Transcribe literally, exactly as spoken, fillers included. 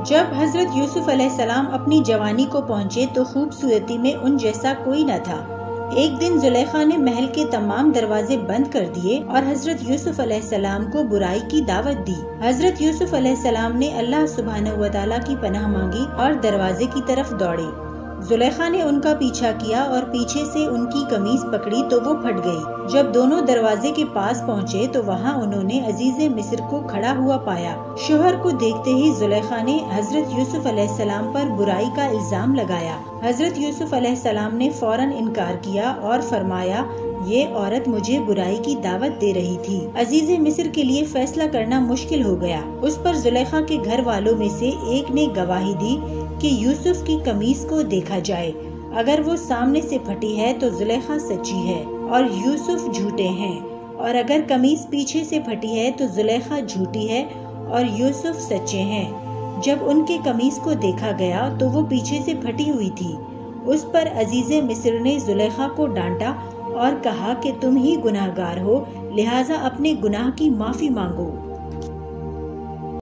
جب حضرت یوسف علیہ السلام اپنی جوانی کو پہنچے تو خوبصورتی میں ان جیسا کوئی نہ تھا۔ ایک دن زلیخا نے محل کے تمام دروازے بند کر دیے اور حضرت یوسف علیہ السلام کو برائی کی دعوت دی۔ حضرت یوسف علیہ السلام نے اللہ سبحانہ و تعالیٰ کی پناہ مانگی اور دروازے کی طرف دوڑے۔ زلیخا نے ان کا پیچھا کیا اور پیچھے سے ان کی قمیص پکڑی تو وہ پھٹ گئی۔ جب دونوں دروازے کے پاس پہنچے تو وہاں انہوں نے عزیز مصر کو کھڑا ہوا پایا۔ شوہر کو دیکھتے ہی زلیخا نے حضرت یوسف علیہ السلام پر برائی کا الزام لگایا۔ حضرت یوسف علیہ السلام نے فوراً انکار کیا اور فرمایا، یہ عورت مجھے برائی کی دعوت دے رہی تھی۔ عزیز مصر کے لیے فیصلہ کرنا مشکل ہو گیا۔ اس پر زلیخا کے گھر والوں میں سے ایک نے گواہی دی کہ یوسف کی قمیص کو دیکھا جائے، اگر وہ سامنے سے پھٹی ہے تو زلیخا سچی ہے اور یوسف جھوٹے ہیں، اور اگر قمیص پیچھے سے پھٹی ہے تو زلیخا جھوٹی ہے اور یوسف سچے ہیں۔ جب ان کے قمیص کو دیکھا گیا تو وہ پیچھے سے پھٹی ہوئی تھی۔ اس پر عزیز مصر نے زلیخا کو ڈانٹا اور کہا کہ تم ہی گناہگار ہو، لہٰذا اپنے گناہ کی معافی مانگو۔